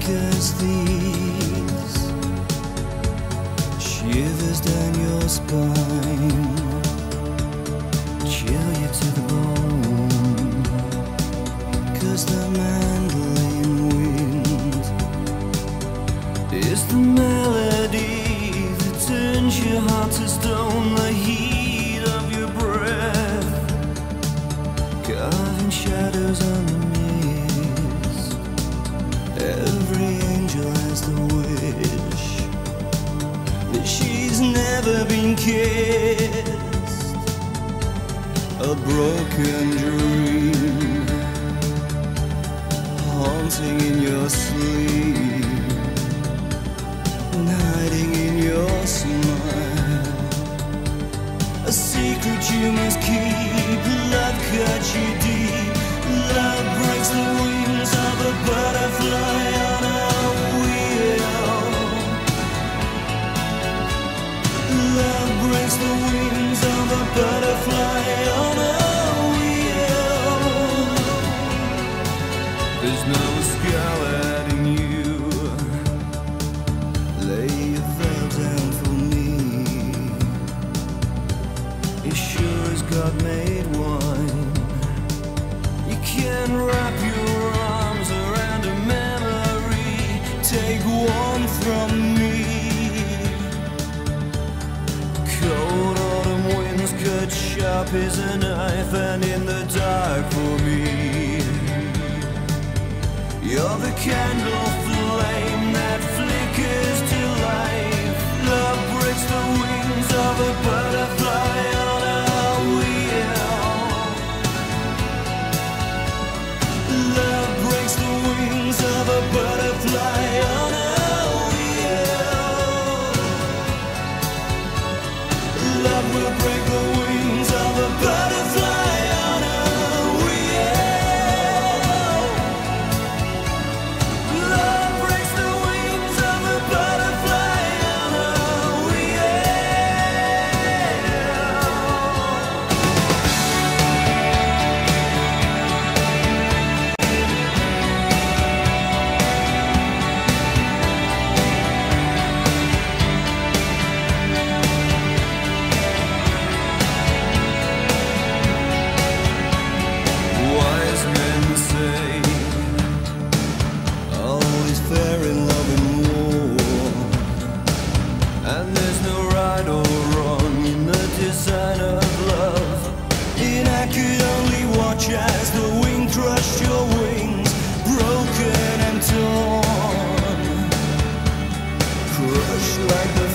like as these, shivers down your spine, chill you to the bone, 'cause the mandolin wind is the melody that turns your heart to stone, the heat of your breath, carving shadows on the mist. Every angel has the wish that she's never been kissed. A broken dream haunting in your sleep, and hiding in your smile. A secret you must keep. Love cuts you deep. Love breaks the wings of a butterfly on a wheel. Love breaks the wings of a butterfly on a wheel. There's no scarlet in you. Lay your veil down for me. You sure as God made wine, you can wrap your arms around a memory. Take one from me. Cold autumn winds cut sharp as a knife, and in the dark for me, you're the candle flame that flickers to life. Love breaks the wings of a butterfly on a wheel. Love breaks the wings of a butterfly on a wheel. Love will break the wings of a butterfly on a wheel. Love breaks the wings of a butterfly on a wheel. Wise men say all is fair in love and war, and there's no right or wrong in the design of love. And I could only watch as the wind crushed your wings, broken and torn, crushed like the